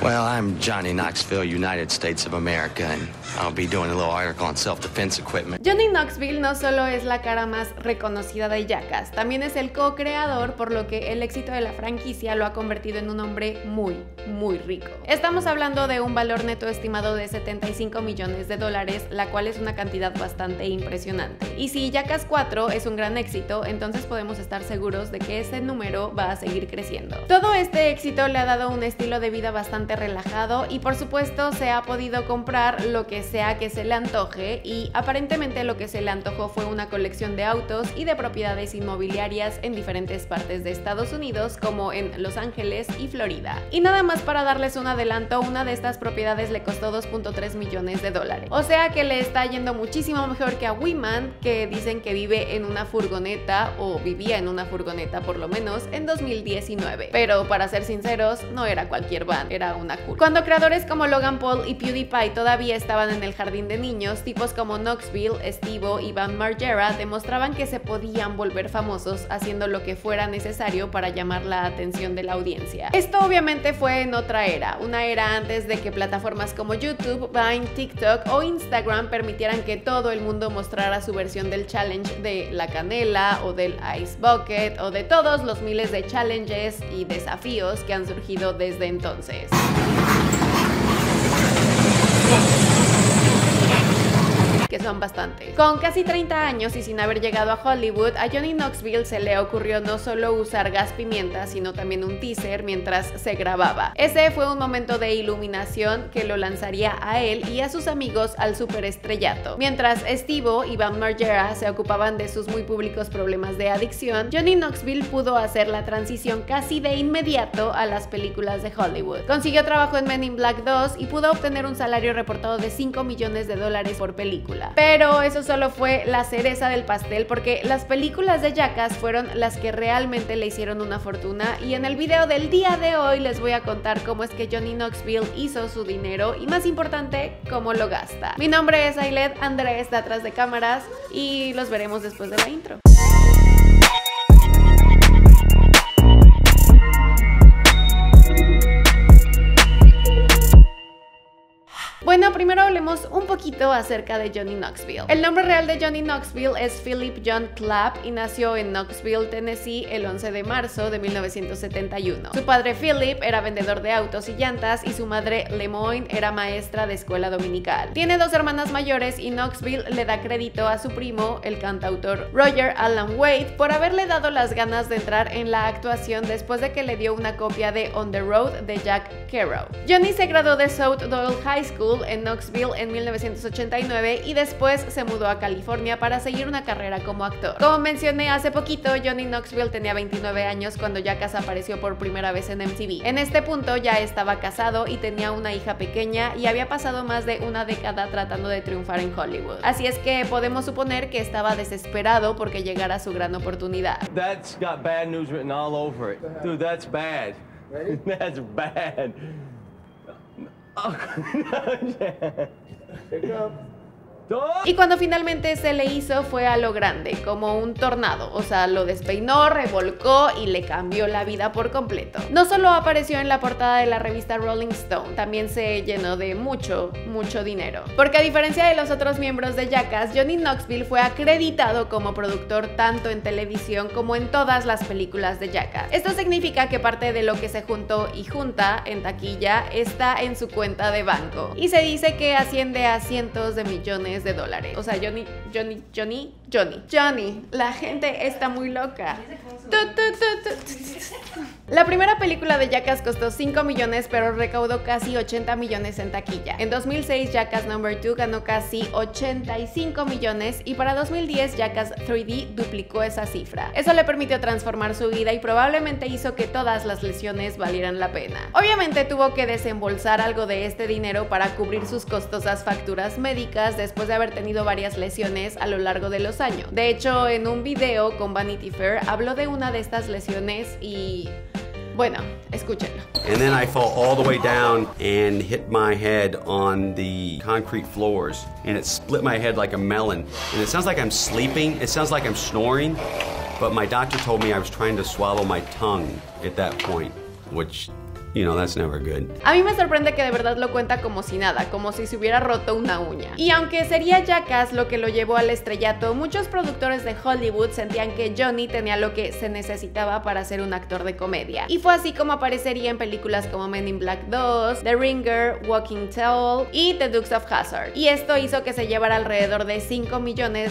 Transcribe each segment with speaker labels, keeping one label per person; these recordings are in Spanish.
Speaker 1: Well, I'm Johnny Knoxville, United States of America, and I'll be doing a little article on self-defense equipment.
Speaker 2: Johnny Knoxville no solo es la cara más reconocida de Jackass, también es el co-creador, por lo que el éxito de la franquicia lo ha convertido en un hombre muy, muy rico. Estamos hablando de un valor neto estimado de 75 millones de dólares, la cual es una cantidad bastante impresionante. Y si Jackass 4 es un gran éxito, entonces podemos estar seguros de que ese número va a seguir creciendo. Todo este éxito le ha dado un estilo de vida bastante relajado y por supuesto se ha podido comprar lo que sea que se le antoje, y aparentemente lo que se le antojó fue una colección de autos y de propiedades inmobiliarias en diferentes partes de Estados Unidos, como en Los Ángeles y Florida. Y nada más para darles un adelanto, una de estas propiedades le costó 2.3 millones de dólares. O sea que le está yendo muchísimo mejor que a Wiman, que dicen que vive en una furgoneta, o vivía en una furgoneta por lo menos, en 2019. Pero para ser sinceros, no era cualquier van, era una cool. Cuando creadores como Logan Paul y PewDiePie todavía estaban en el jardín de niños, tipos como Knoxville, Steve-O y Bam Margera demostraban que se podían volver famosos haciendo lo que fuera necesario para llamar la atención de la audiencia. Esto obviamente fue en otra era, una era antes de que plataformas como YouTube, Vine, TikTok o Instagram permitieran que todo el mundo mostrara su versión del challenge de la canela o del Ice Bucket o de todos los miles de challenges y desafíos que han surgido desde entonces. Que son bastantes. Con casi 30 años y sin haber llegado a Hollywood, a Johnny Knoxville se le ocurrió no solo usar gas pimienta, sino también un teaser mientras se grababa. Ese fue un momento de iluminación que lo lanzaría a él y a sus amigos al superestrellato. Mientras Steve-O y Bam Margera se ocupaban de sus muy públicos problemas de adicción, Johnny Knoxville pudo hacer la transición casi de inmediato a las películas de Hollywood. Consiguió trabajo en Men in Black 2 y pudo obtener un salario reportado de 5 millones de dólares por película. Pero eso solo fue la cereza del pastel, porque las películas de Jackass fueron las que realmente le hicieron una fortuna, y en el video del día de hoy les voy a contar cómo es que Johnny Knoxville hizo su dinero y, más importante, cómo lo gasta. Mi nombre es Ailed, Andrés está atrás de cámaras y los veremos después de la intro. Bueno, primero hablemos un poquito acerca de Johnny Knoxville. El nombre real de Johnny Knoxville es Philip John Clapp y nació en Knoxville, Tennessee, el 11 de marzo de 1971. Su padre Philip era vendedor de autos y llantas y su madre Lemoyne era maestra de escuela dominical. Tiene dos hermanas mayores y Knoxville le da crédito a su primo, el cantautor Roger Alan Wade, por haberle dado las ganas de entrar en la actuación después de que le dio una copia de On the Road de Jack Kerouac. Johnny se graduó de South Doyle High School en Knoxville en 1989 y después se mudó a California para seguir una carrera como actor. Como mencioné hace poquito, Johnny Knoxville tenía 29 años cuando Jackass apareció por primera vez en MTV. En este punto ya estaba casado y tenía una hija pequeña y había pasado más de una década tratando de triunfar en Hollywood. Así es que podemos suponer que estaba desesperado porque llegara su gran oportunidad.
Speaker 3: That's got bad news written all over it. Dude, that's bad. Ready? That's bad. Oh,
Speaker 2: Y cuando finalmente se le hizo fue a lo grande, como un tornado, o sea, lo despeinó, revolcó y le cambió la vida por completo. No solo apareció en la portada de la revista Rolling Stone, también se llenó de mucho dinero. Porque a diferencia de los otros miembros de Jackass, Johnny Knoxville fue acreditado como productor tanto en televisión como en todas las películas de Jackass. Esto significa que parte de lo que se juntó y junta en taquilla está en su cuenta de banco. Y se dice que asciende a cientos de millones de dólares. O sea, Johnny, la gente está muy loca. La primera película de Jackass costó 5 millones, pero recaudó casi 80 millones en taquilla. En 2006, Jackass No. 2 ganó casi 85 millones y para 2010, Jackass 3D duplicó esa cifra. Eso le permitió transformar su vida y probablemente hizo que todas las lesiones valieran la pena. Obviamente tuvo que desembolsar algo de este dinero para cubrir sus costosas facturas médicas después de haber tenido varias lesiones a lo largo de los años. De hecho, en un video con Vanity Fair habló de una de estas lesiones y... bueno, escúchenlo.
Speaker 4: And then I fall all the way down and hit my head on the concrete floors. And it split my head like a melon. And it sounds like I'm sleeping. It sounds like I'm snoring. But my doctor told me I was trying to swallow my tongue at that point, which you know, that's never good.
Speaker 2: A mí me sorprende que de verdad lo cuenta como si nada, como si se hubiera roto una uña. Y aunque sería Jackass lo que lo llevó al estrellato, muchos productores de Hollywood sentían que Johnny tenía lo que se necesitaba para ser un actor de comedia. Y fue así como aparecería en películas como Men in Black 2, The Ringer, Walking Tall y The Dukes of Hazzard. Y esto hizo que se llevara alrededor de $5 millones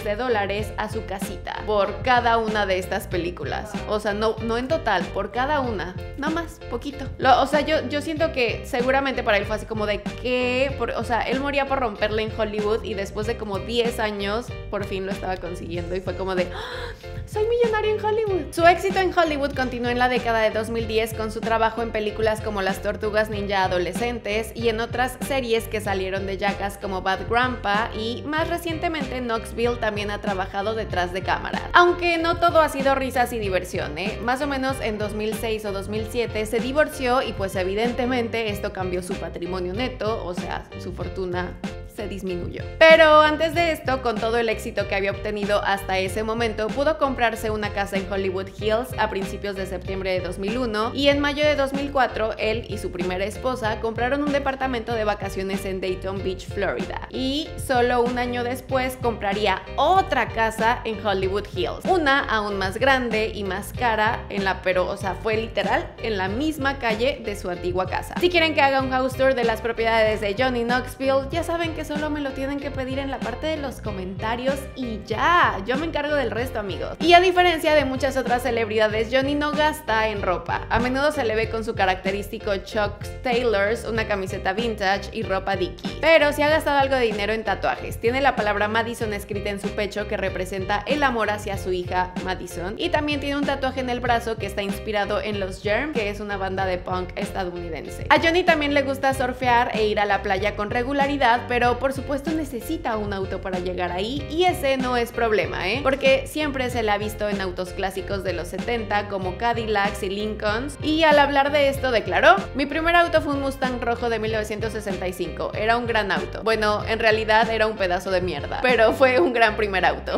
Speaker 2: a su casita por cada una de estas películas. O sea, no en total, por cada una. Nada más, poquito. O sea, yo siento que seguramente para él fue así como de que... o sea, él moría por romperle en Hollywood y después de como 10 años por fin lo estaba consiguiendo y fue como de... ¡Ah! ¡Soy millonario en Hollywood! Su éxito en Hollywood continuó en la década de 2010 con su trabajo en películas como Las Tortugas Ninja Adolescentes y en otras series que salieron de Jackass como Bad Grandpa, y más recientemente Knoxville también ha trabajado detrás de cámaras. Aunque no todo ha sido risas y diversión, ¿eh? Más o menos en 2006 o 2007 se divorció y pues evidentemente esto cambió su patrimonio neto, o sea, su fortuna se disminuyó. Pero antes de esto, con todo el éxito que había obtenido hasta ese momento, pudo comprarse una casa en Hollywood Hills a principios de septiembre de 2001 y en mayo de 2004 él y su primera esposa compraron un departamento de vacaciones en Daytona Beach, Florida. Y solo un año después compraría otra casa en Hollywood Hills, una aún más grande y más cara pero o sea, fue literal en la misma calle de su antigua casa. Si quieren que haga un house tour de las propiedades de Johnny Knoxville, ya saben que solo me lo tienen que pedir en la parte de los comentarios y ya, yo me encargo del resto, amigos. Y a diferencia de muchas otras celebridades, Johnny no gasta en ropa. A menudo se le ve con su característico Chuck Taylors, una camiseta vintage y ropa Dickies. Pero sí ha gastado algo de dinero en tatuajes. Tiene la palabra Madison escrita en su pecho, que representa el amor hacia su hija Madison, y también tiene un tatuaje en el brazo que está inspirado en los Germ, que es una banda de punk estadounidense. A Johnny también le gusta surfear e ir a la playa con regularidad, pero por supuesto necesita un auto para llegar ahí, y ese no es problema, porque siempre se le ha visto en autos clásicos de los 70 como Cadillacs y Lincolns, y al hablar de esto declaró: mi primer auto fue un Mustang rojo de 1965, era un gran auto. Bueno, en realidad era un pedazo de mierda, pero fue un gran primer auto.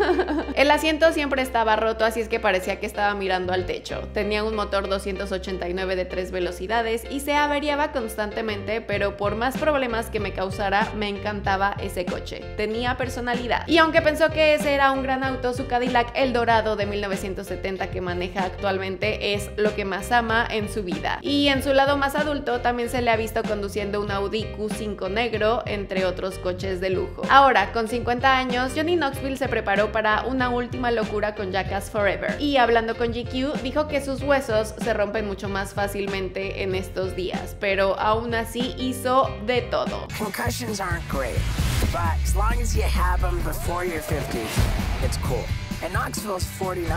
Speaker 2: El asiento siempre estaba roto, así es que parecía que estaba mirando al techo. Tenía un motor 289 de 3 velocidades y se averiaba constantemente, pero por más problemas que me causara, me encantaba ese coche. Tenía personalidad. Y aunque pensó que ese era un gran auto, su Cadillac Eldorado de 1970 que maneja actualmente es lo que más ama en su vida. Y en su lado más adulto también se le ha visto conduciendo un Audi Q5 negro, entre otros coches de lujo. Ahora, con 50 años, Johnny Knoxville se preparó para una última locura con Jackass Forever. Y hablando con GQ, dijo que sus huesos se rompen mucho más fácilmente en estos días, pero aún así hizo de todo.
Speaker 5: Concussions aren't great, but as long as you have them before you're 50, it's cool. And Knoxville's 49.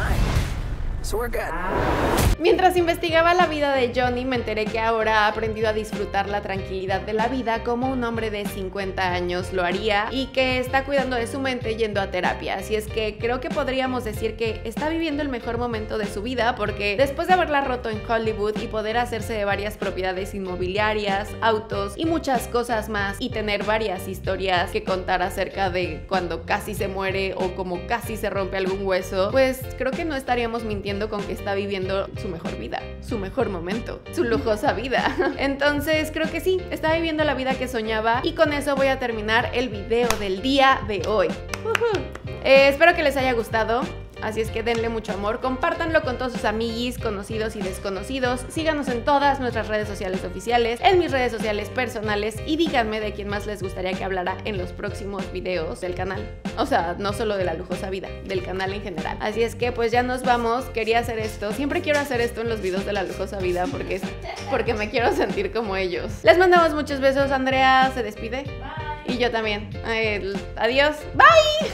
Speaker 5: So we're good.
Speaker 2: Mientras investigaba la vida de Johnny, me enteré que ahora ha aprendido a disfrutar la tranquilidad de la vida como un hombre de 50 años lo haría, y que está cuidando de su mente yendo a terapia. Así es que creo que podríamos decir que está viviendo el mejor momento de su vida, porque después de haberla roto en Hollywood y poder hacerse de varias propiedades inmobiliarias, autos y muchas cosas más, y tener varias historias que contar acerca de cuando casi se muere o como casi se rompe algún hueso, pues creo que no estaríamos mintiendo con que está viviendo su mejor vida, su mejor momento, su lujosa vida. Entonces creo que sí, está viviendo la vida que soñaba, y con eso voy a terminar el video del día de hoy. Espero que les haya gustado. Así es que denle mucho amor, compártanlo con todos sus amiguis, conocidos y desconocidos. Síganos en todas nuestras redes sociales oficiales, en mis redes sociales personales, y díganme de quién más les gustaría que hablara en los próximos videos del canal. O sea, no solo de la lujosa vida, del canal en general. Así es que pues ya nos vamos. Quería hacer esto, siempre quiero hacer esto en los videos de la lujosa vida porque me quiero sentir como ellos. Les mandamos muchos besos. Andrea se despide. Bye. Y yo también. Adiós. Bye.